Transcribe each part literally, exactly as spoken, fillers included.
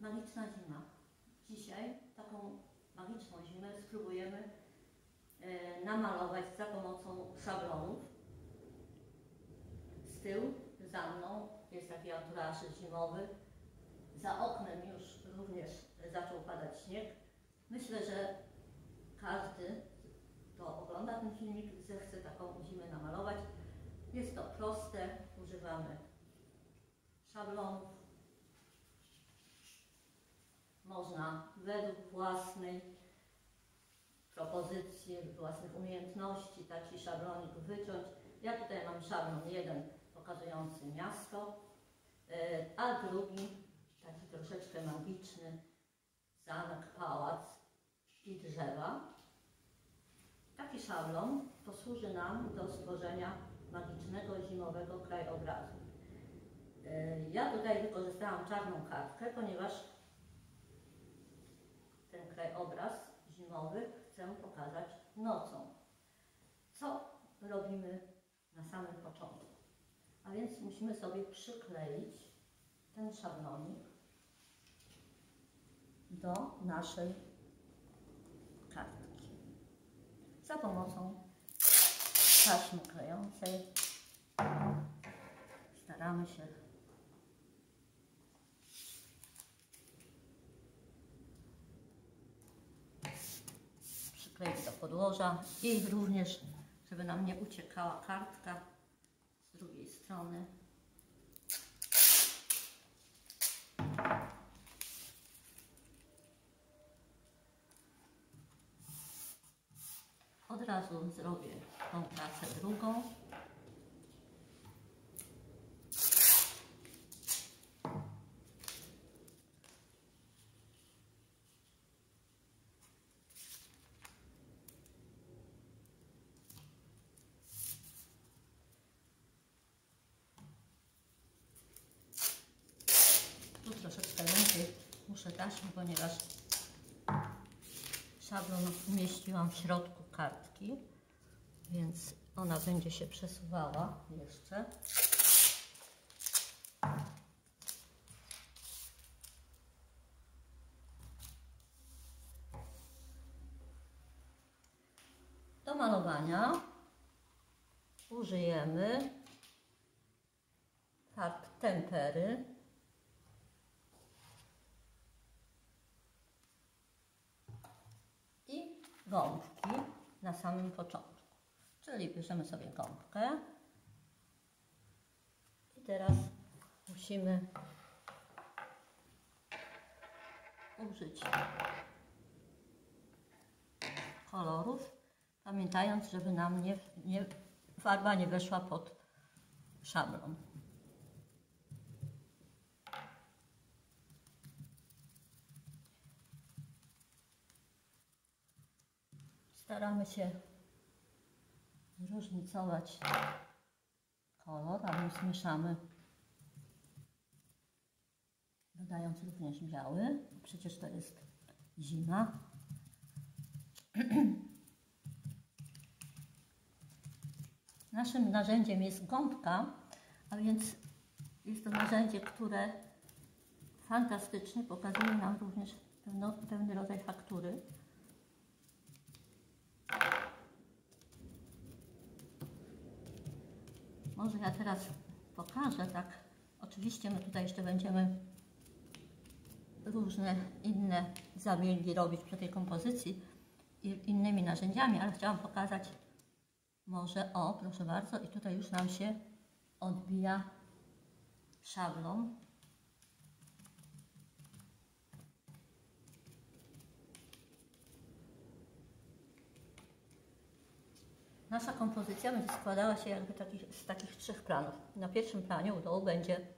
magiczna zima. Dzisiaj taką magiczną zimę spróbujemy e, namalować za pomocą szablonów. Z tyłu, za mną jest taki anturaż zimowy. Za oknem już również zaczął padać śnieg. Myślę, że każdy, kto ogląda ten filmik, zechce taką zimę namalować. Jest to proste, używamy szablonów. Można według własnej propozycji, własnych umiejętności taki szablonik wyciąć. Ja tutaj mam szablon jeden pokazujący miasto, a drugi taki troszeczkę magiczny, zamek, pałac i drzewa. Taki szablon posłuży nam do stworzenia magicznego zimowego krajobrazu. Ja tutaj wykorzystałam czarną kartkę, ponieważ ten krajobraz zimowy chcę pokazać nocą. Co robimy na samym początku? A więc musimy sobie przykleić ten szablonik do naszej kartki za pomocą taśmy klejącej. Staramy się przykleić do podłoża i również, żeby nam nie uciekała kartka z drugiej strony. Od razu zrobię tą pracę drugą. Tu troszeczkę więcej muszę taśmy, ponieważ szablon umieściłam w środku kartki, więc ona będzie się przesuwała jeszcze. Do malowania użyjemy farb tempery. I gąbki na samym początku. Czyli bierzemy sobie gąbkę i teraz musimy użyć kolorów, pamiętając, żeby nam nie, nie, farba nie weszła pod szablon. Staramy się zróżnicować kolor, a więc mieszamy, dodając również biały. Przecież to jest zima. Naszym narzędziem jest gąbka, a więc jest to narzędzie, które fantastycznie pokazuje nam również pewno, pewny rodzaj faktury. Może ja teraz pokażę, tak, oczywiście my tutaj jeszcze będziemy różne inne zabiegi robić przy tej kompozycji i innymi narzędziami, ale chciałam pokazać może, o proszę bardzo, i tutaj już nam się odbija szablon. Nasza kompozycja będzie składała się jakby takich, z takich trzech planów. Na pierwszym planie u dołu będzie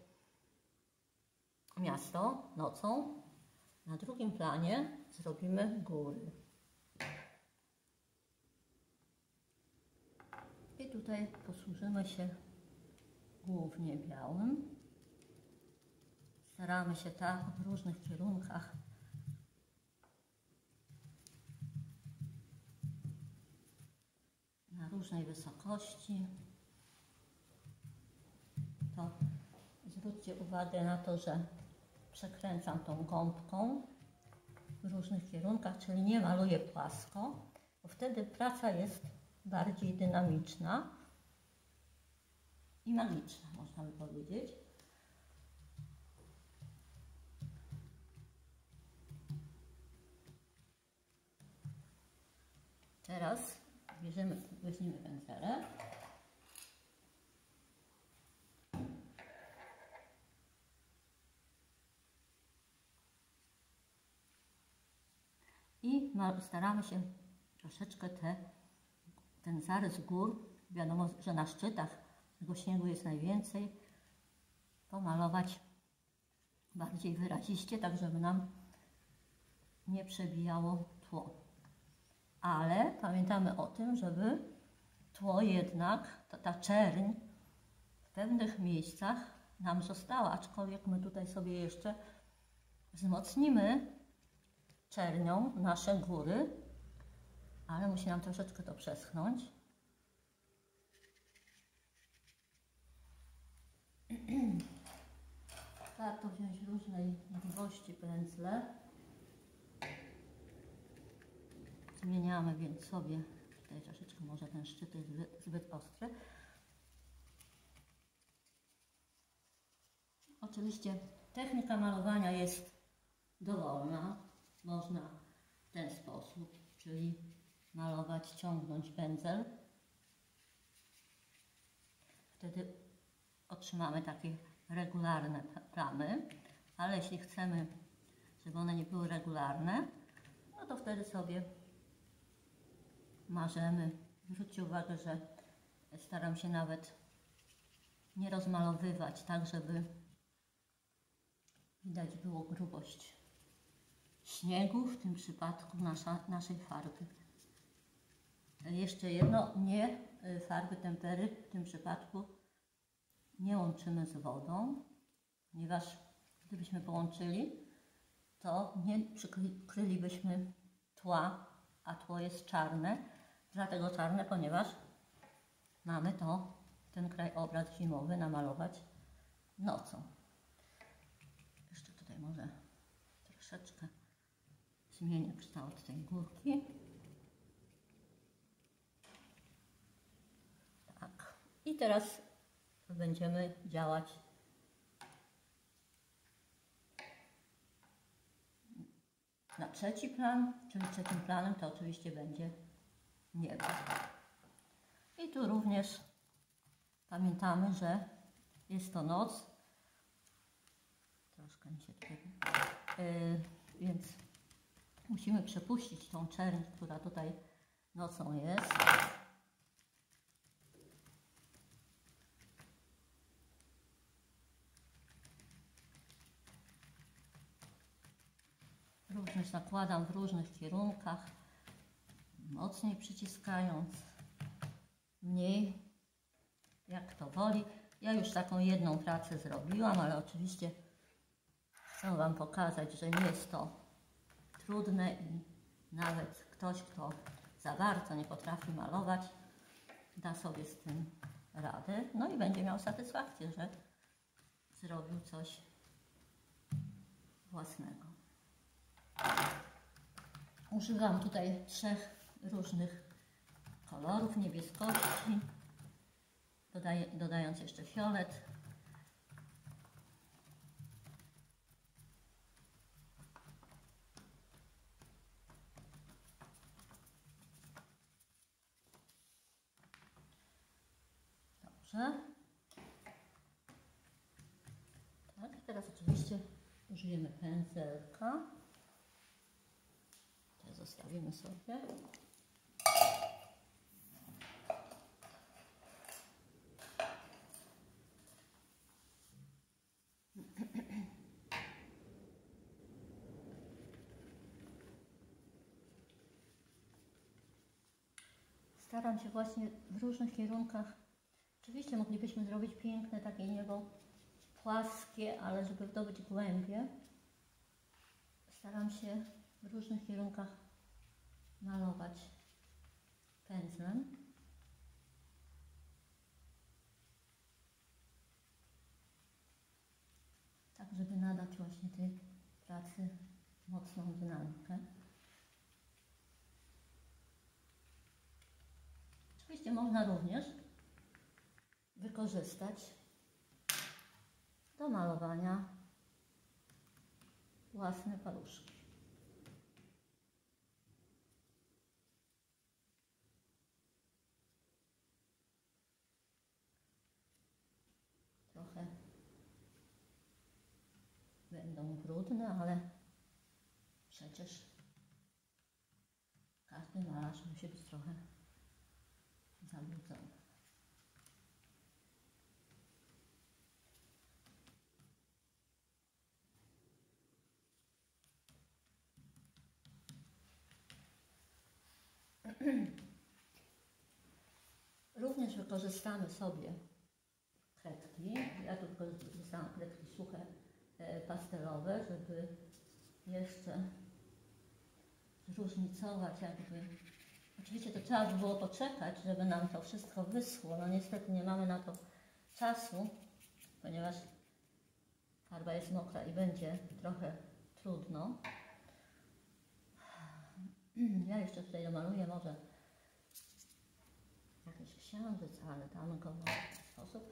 miasto nocą, na drugim planie zrobimy góry. I tutaj posłużymy się głównie białym. Staramy się tak w różnych kierunkach na różnej wysokości. To zwróćcie uwagę na to, że przekręcam tą gąbką w różnych kierunkach, czyli nie maluję płasko, bo wtedy praca jest bardziej dynamiczna i magiczna, można by powiedzieć. Teraz bierzemy, weźmiemy pędzelek i staramy się troszeczkę te, ten zarys gór, wiadomo, że na szczytach tego śniegu jest najwięcej, pomalować bardziej wyraziście, tak żeby nam nie przebijało tło. Ale pamiętamy o tym, żeby tło jednak, ta, ta czerń w pewnych miejscach nam została, aczkolwiek my tutaj sobie jeszcze wzmocnimy czernią nasze góry, ale musi nam troszeczkę to przeschnąć. Warto wziąć różnej długości pędzle. Zmieniamy więc sobie, tutaj troszeczkę może ten szczyt jest zbyt, zbyt ostry. Oczywiście technika malowania jest dowolna. Można w ten sposób, czyli malować, ciągnąć pędzel. Wtedy otrzymamy takie regularne plamy, ale jeśli chcemy, żeby one nie były regularne, no to wtedy sobie marzemy. Zwróćcie uwagę, że staram się nawet nie rozmalowywać, tak żeby widać było grubość śniegu, w tym przypadku nasza, naszej farby. Jeszcze jedno, nie farby tempery w tym przypadku nie łączymy z wodą, ponieważ gdybyśmy połączyli, to nie przykrylibyśmy tła, a tło jest czarne, dlatego czarne, ponieważ mamy to, ten krajobraz zimowy namalować nocą. Jeszcze tutaj może troszeczkę zmienię kształt tej górki. Tak. I teraz będziemy działać na trzeci plan, czyli trzecim planem to oczywiście będzie niebo. I tu również pamiętamy, że jest to noc. Troszkę mi się tutaj... Yy, więc musimy przepuścić tą czerń, która tutaj nocą jest. Również nakładam w różnych kierunkach, mocniej przyciskając, mniej, jak to woli. Ja już taką jedną pracę zrobiłam, ale oczywiście chcę Wam pokazać, że nie jest to trudne i nawet ktoś, kto za bardzo nie potrafi malować, da sobie z tym radę. No i będzie miał satysfakcję, że zrobił coś własnego. Używam tutaj trzech różnych kolorów niebieskości, dodaję, dodając jeszcze fiolet. Dobrze. Tak, teraz oczywiście użyjemy pędzelka. To zostawimy sobie. Staram się właśnie w różnych kierunkach. Oczywiście moglibyśmy zrobić piękne takie niebo płaskie, ale żeby zdobyć głębię, staram się w różnych kierunkach malować pędzlem. Tak, żeby nadać nadać właśnie tej pracy mocną dynamikę. Oczywiście można również wykorzystać do malowania własne paluszki. Trochę będą brudne, ale przecież każdy malarz musi być trochę zabrudzony. Również wykorzystamy sobie kredki. Ja tu wykorzystałam kredki suche, e, pastelowe, żeby jeszcze zróżnicować jakby. Oczywiście to trzeba by było poczekać, żeby nam to wszystko wyschło. No niestety nie mamy na to czasu, ponieważ farba jest mokra i będzie trochę trudno. Ja jeszcze tutaj domaluję może jakiś księżyc, ale damy go w ten sposób,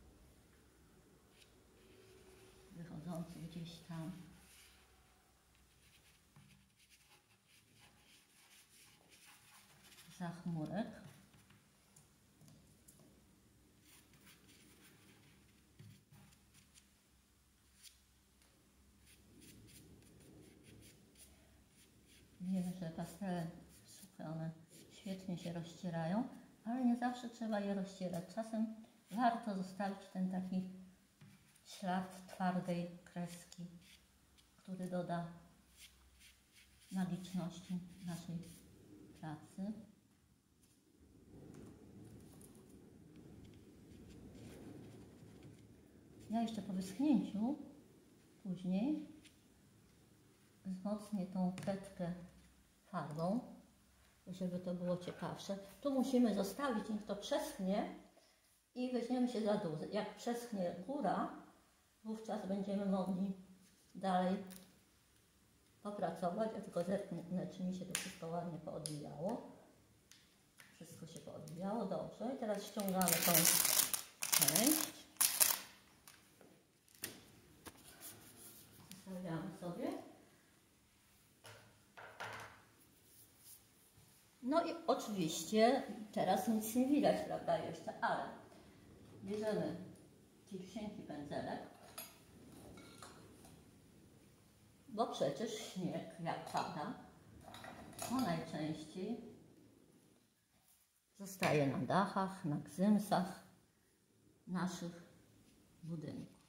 wychodzący gdzieś tam za chmurek. Wiemy, że pastele suche, one świetnie się rozcierają, ale nie zawsze trzeba je rozcierać. Czasem warto zostawić ten taki ślad twardej kreski, który doda magiczności naszej pracy. Ja jeszcze po wyschnięciu później wzmocnię tą kredkę farbą, żeby to było ciekawsze. Tu musimy zostawić, niech to przeschnie i weźmiemy się za dół. Jak przeschnie góra, wówczas będziemy mogli dalej popracować. Ja tylko zerknę, czy mi się to wszystko ładnie poodbijało. Wszystko się poodbijało, dobrze. I teraz ściągamy tą część. Zostawiamy sobie. No i oczywiście teraz nic nie widać, prawda, jeszcze, ale bierzemy cichusieńki pędzelek, bo przecież śnieg, jak pada, to najczęściej zostaje na dachach, na gzymsach naszych budynków.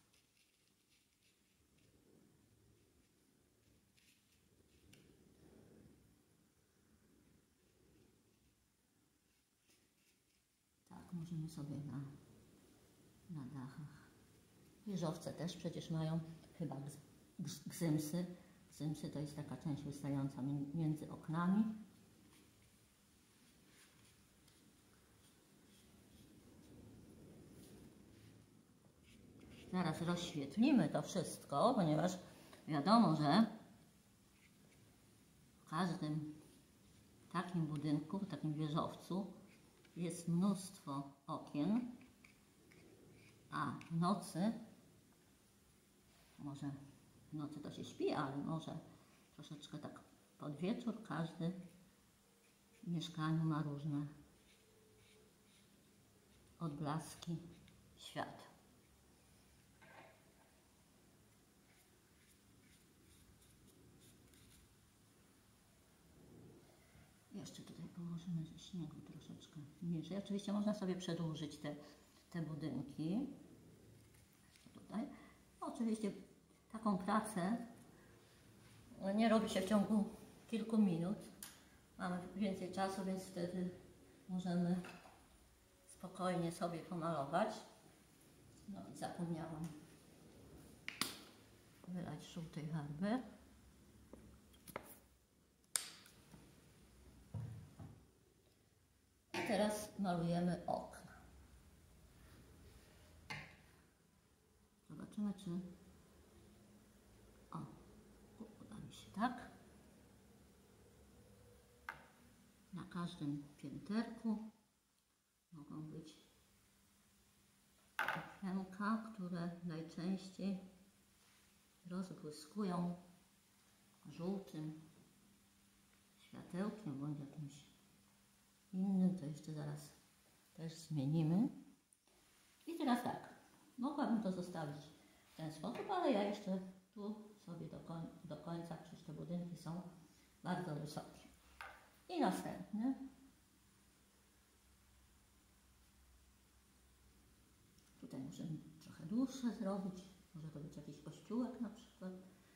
Możemy sobie na, na dachach. Wieżowce też przecież mają chyba gzymsy. Gzymsy to jest taka część wystająca między oknami. Zaraz rozświetlimy to wszystko, ponieważ wiadomo, że w każdym takim budynku, w takim wieżowcu jest mnóstwo okien, a w nocy, może w nocy to się śpi, ale może troszeczkę tak pod wieczór każdy w mieszkaniu ma różne odblaski światła. Jeszcze tutaj położymy ze śniegu troszeczkę niżej. Oczywiście można sobie przedłużyć te, te budynki. Tutaj. Oczywiście taką pracę nie robi się w ciągu kilku minut. Mamy więcej czasu, więc wtedy możemy spokojnie sobie pomalować. No i zapomniałam wylać żółtej farby. Teraz malujemy okna. Zobaczymy, czy tak. Na każdym pięterku mogą być okienka, które najczęściej rozbłyskują żółtym światełkiem bądź jakimś innym, to jeszcze zaraz też zmienimy. I teraz tak, mogłabym to zostawić w ten sposób, ale ja jeszcze tu sobie do, koń do końca, przecież te budynki są bardzo wysokie. I następny. Tutaj możemy trochę dłuższe zrobić, może to być jakiś kościółek na przykład.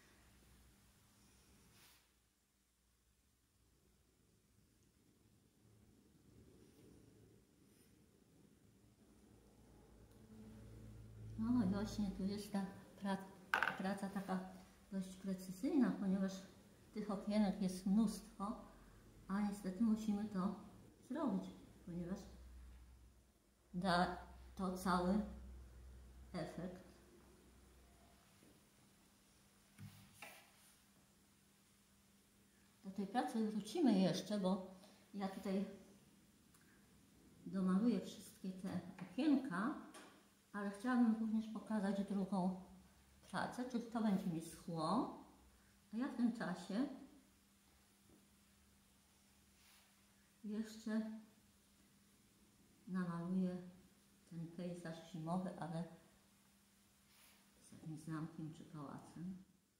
No i właśnie tu jest ta praca, praca taka dość precyzyjna, ponieważ tych okienek jest mnóstwo, a niestety musimy to zrobić, ponieważ da to cały efekt. Do tej pracy wrócimy jeszcze, bo ja tutaj domaluję wszystkie te okienka, ale chciałabym również pokazać drugą pracę, czyli to będzie mi schło, a ja w tym czasie jeszcze namaluję ten pejzaż zimowy, ale z jakimś zamkiem czy pałacem.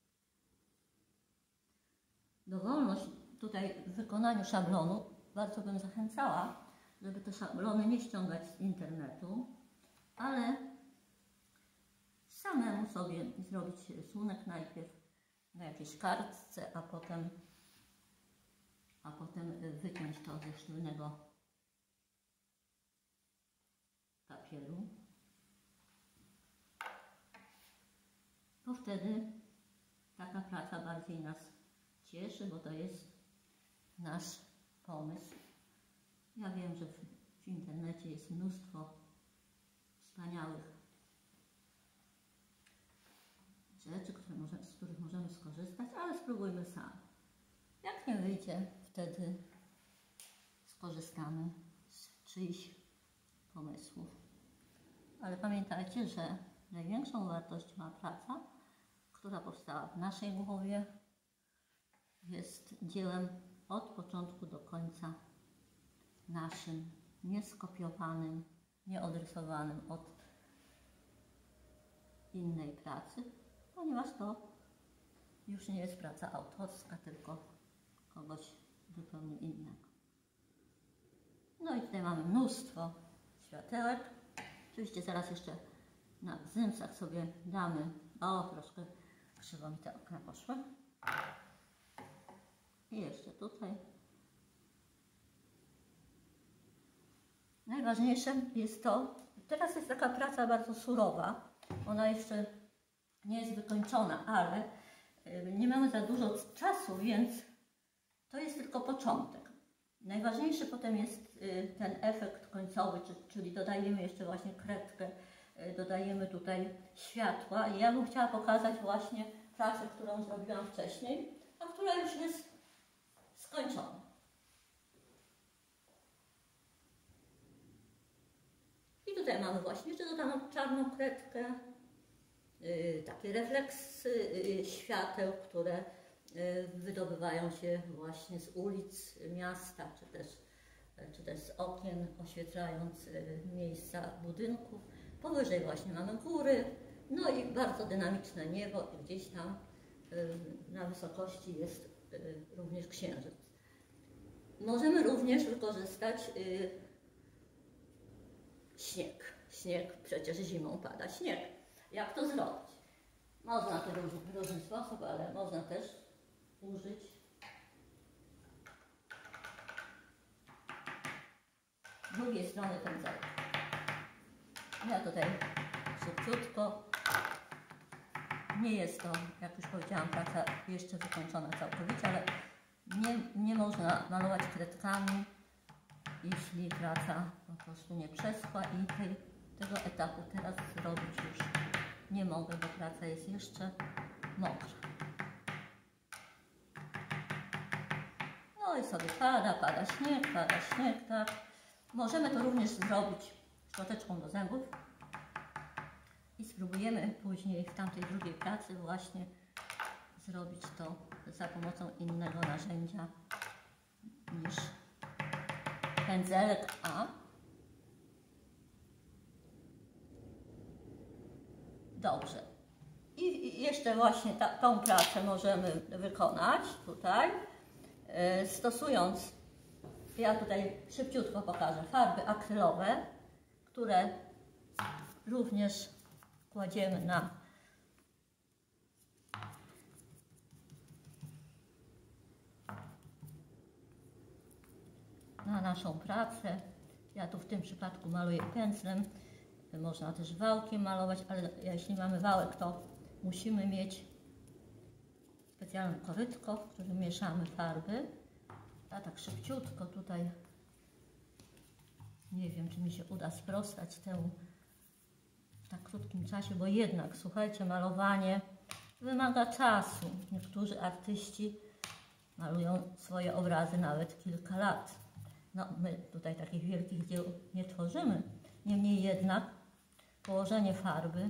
Dowolność tutaj w wykonaniu szablonu bardzo bym zachęcała, żeby te szablony nie ściągać z internetu, ale samemu sobie zrobić rysunek najpierw na jakiejś kartce, a potem, a potem wyciąć to ze sztywnego papieru. Bo wtedy taka praca bardziej nas cieszy, bo to jest nasz pomysł. Ja wiem, że w, w internecie jest mnóstwo wspaniałych rzeczy, które może, z których możemy skorzystać, ale spróbujmy sami. Jak nie wyjdzie, wtedy skorzystamy z czyichś pomysłów. Ale pamiętajcie, że największą wartość ma praca, która powstała w naszej głowie, jest dziełem od początku do końca naszym, nieskopiowanym, nieodrysowanym od innej pracy, ponieważ to już nie jest praca autorska, tylko kogoś zupełnie innego. No i tutaj mamy mnóstwo światełek. Oczywiście zaraz jeszcze na gzymsach sobie damy, o troszkę krzywo mi te okna poszły. I jeszcze tutaj. Najważniejsze jest to, teraz jest taka praca bardzo surowa, ona jeszcze nie jest wykończona, ale nie mamy za dużo czasu, więc to jest tylko początek. Najważniejszy potem jest ten efekt końcowy, czyli dodajemy jeszcze właśnie kredkę, dodajemy tutaj światła i ja bym chciała pokazać właśnie pracę, którą zrobiłam wcześniej, a która już jest skończona. I tutaj mamy właśnie jeszcze dodaną czarną kredkę, yy, takie refleksy yy, świateł, które yy, wydobywają się właśnie z ulic miasta, czy też, yy, czy też z okien, oświetlając yy, miejsca budynków. Powyżej właśnie mamy góry, no i bardzo dynamiczne niebo i gdzieś tam yy, na wysokości jest yy, również księżyc. Możemy również wykorzystać yy, śnieg. Śnieg, przecież zimą pada śnieg. Jak to zrobić? Można to w różny, różny sposób, ale można też użyć drugiej strony pędzelka. Ja tutaj szybciutko. Nie jest to, jak już powiedziałam, praca jeszcze wykończona całkowicie, ale nie, nie można malować kredkami, jeśli praca po prostu nie przeschła i tej, tego etapu teraz zrobić już nie mogę, bo praca jest jeszcze mokra. No i sobie pada, pada śnieg, pada śnieg, tak. Możemy to również zrobić szczoteczką do zębów i spróbujemy później w tamtej drugiej pracy właśnie zrobić to za pomocą innego narzędzia niż pędzelek A. Dobrze. I jeszcze właśnie ta, tą pracę możemy wykonać tutaj, yy, stosując, ja tutaj szybciutko pokażę, farby akrylowe, które również kładziemy na na naszą pracę. Ja tu w tym przypadku maluję pędzlem. Można też wałkiem malować, ale jeśli mamy wałek, to musimy mieć specjalne korytko, w którym mieszamy farby. Ja tak szybciutko tutaj, nie wiem, czy mi się uda sprostać temu w tak krótkim czasie, bo jednak, słuchajcie, malowanie wymaga czasu. Niektórzy artyści malują swoje obrazy nawet kilka lat. No, my tutaj takich wielkich dzieł nie tworzymy. Niemniej jednak położenie farby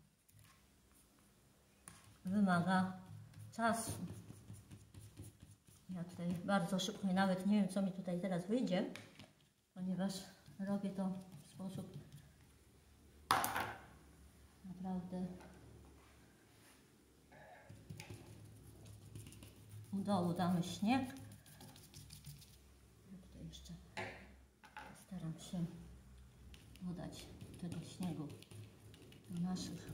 wymaga czasu. Ja tutaj bardzo szybko i nawet nie wiem, co mi tutaj teraz wyjdzie, ponieważ robię to w sposób naprawdę u dołu damy śnieg. Ja tutaj jeszcze staram się dodać tego śniegu do naszych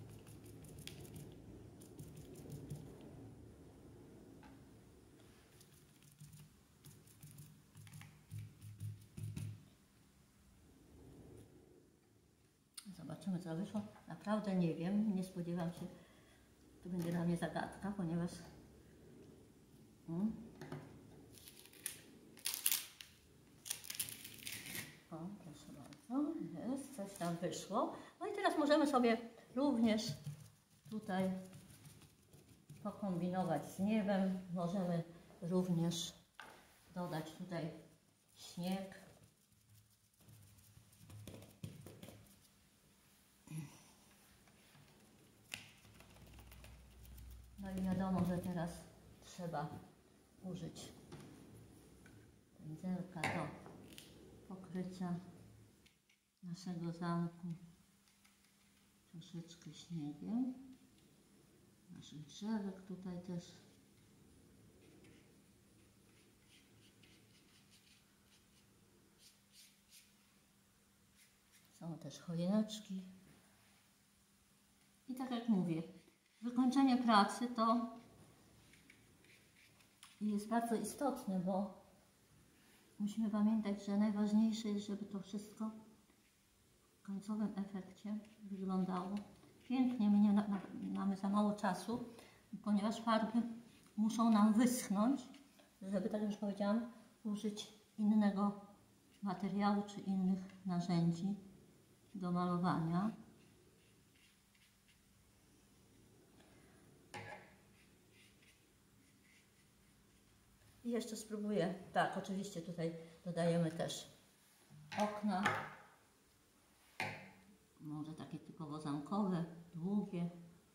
zobaczymy, co wyszło. Naprawdę nie wiem, nie spodziewam się, to będzie dla mnie zagadka, ponieważ hmm. O, proszę bardzo, jest, coś tam wyszło. No i teraz możemy sobie również tutaj pokombinować z niebem. Możemy również dodać tutaj śnieg. No i wiadomo, że teraz trzeba użyć pędzelka do pokrycia naszego zamku troszeczkę śniegiem. Naszych drzewek tutaj też. Są też choineczki. I tak jak mówię, wykończenie pracy to jest bardzo istotne, bo musimy pamiętać, że najważniejsze jest, żeby to wszystko w końcowym efekcie wyglądało pięknie. My nie na, mamy za mało czasu, ponieważ farby muszą nam wyschnąć, żeby, tak jak już powiedziałam, użyć innego materiału czy innych narzędzi do malowania. I jeszcze spróbuję, tak, oczywiście tutaj dodajemy też okna, może takie typowo zamkowe, długie.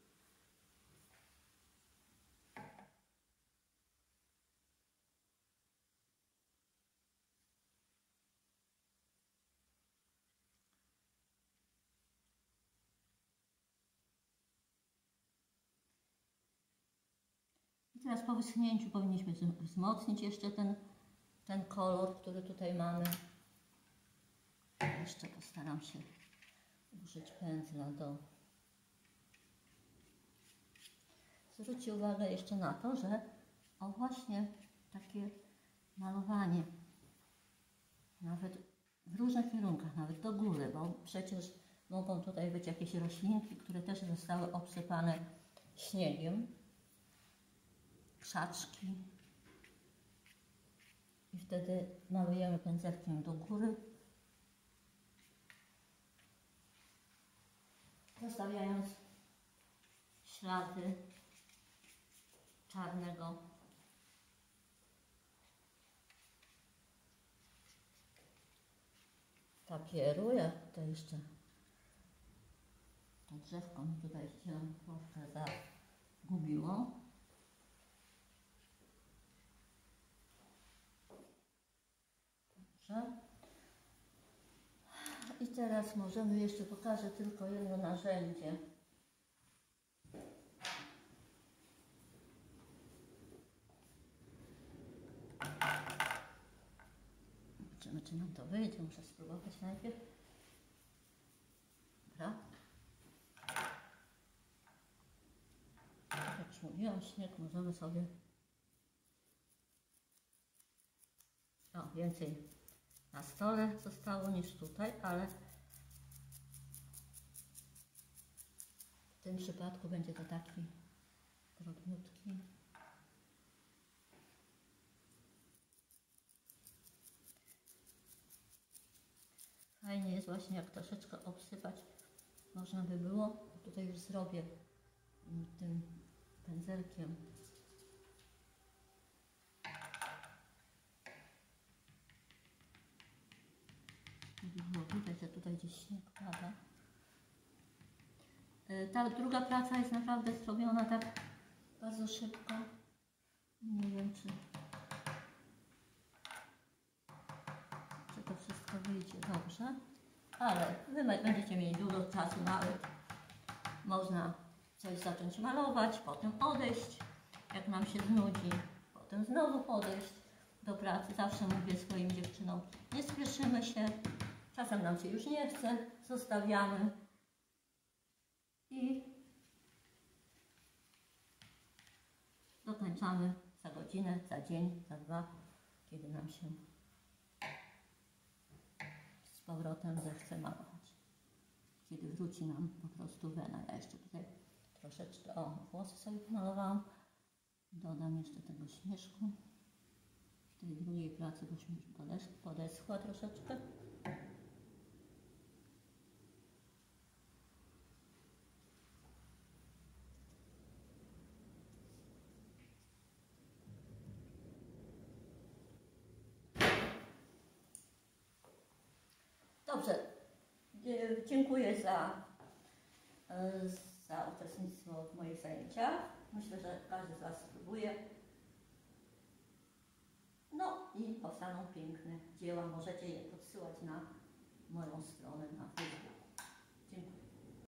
I teraz po wyschnięciu powinniśmy wzmocnić jeszcze ten, ten kolor, który tutaj mamy. Jeszcze postaram się użyć pędzla do... Zwróćcie uwagę jeszcze na to, że o właśnie takie malowanie, nawet w różnych kierunkach, nawet do góry, bo przecież mogą tutaj być jakieś roślinki, które też zostały obsypane śniegiem, krzaczki. I wtedy malujemy pędzelkiem do góry, zostawiając ślady czarnego papieru. Ja tutaj jeszcze to drzewko mi tutaj się troszkę zagubiło. Dobrze. I teraz możemy jeszcze pokażę tylko jedno narzędzie. Zobaczymy, czy nam to wyjdzie. Muszę spróbować najpierw. Dobra. Jak już mówiłam, śnieg możemy sobie... O, więcej na stole zostało niż tutaj, ale w tym przypadku będzie to taki drobniutki. Fajnie jest właśnie, jak troszeczkę obsypać można by było. Tutaj już zrobię tym pędzelkiem. Było widać, że tutaj gdzieś śnieg pada. Ta druga praca jest naprawdę zrobiona tak bardzo szybko. Nie wiem, czy, czy to wszystko wyjdzie dobrze, ale wy będziecie mieli dużo czasu, nawet można coś zacząć malować, potem odejść, jak nam się znudzi, potem znowu podejść do pracy. Zawsze mówię swoim dziewczynom, nie spieszymy się, czasem nam się już nie chce, zostawiamy i dokończamy za godzinę, za dzień, za dwa, kiedy nam się z powrotem zechce malować. Kiedy wróci nam po prostu wena. Ja jeszcze tutaj troszeczkę, o, włosy sobie pomalowałam. Dodam jeszcze tego śnieżku. W tej drugiej pracy, bośmy już podeschła troszeczkę. Dobrze, dziękuję za, za uczestnictwo w moich zajęciach. Myślę, że każdy z Was spróbuje. No i powstaną piękne dzieła. Możecie je podsyłać na moją stronę na Facebooku.